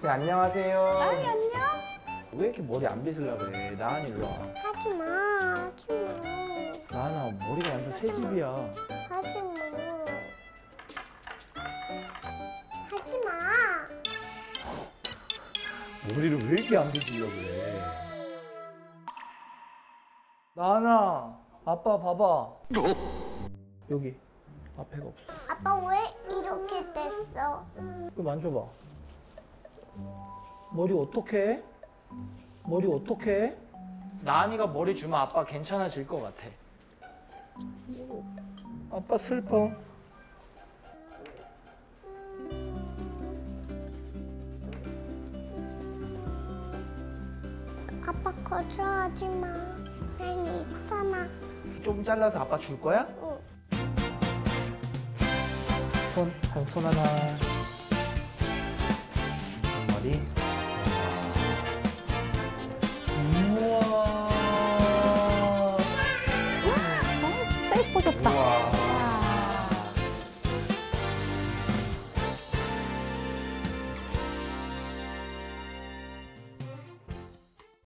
네, 안녕하세요. 나은이 안녕? 왜 이렇게 머리 안 빗으려고 그래? 나은이 일로 와. 하지마, 하지마. 나은아, 머리가 완전 새집이야. 하지마. 하지마. 머리를 왜 이렇게 안 빗으려고 그래? 나은아, 아빠 봐봐. 여기 앞에가 없어. 아빠 왜 이렇게 됐어? 이거 만져봐. 머리 어떡해? 머리 어떡해? 나은이가 머리 주면 아빠 괜찮아질 것 같아. 아빠 슬퍼. 아빠 거절하지 마. 난 있잖아. 좀 잘라서 아빠 줄 거야? 응. 손 하나. 머리.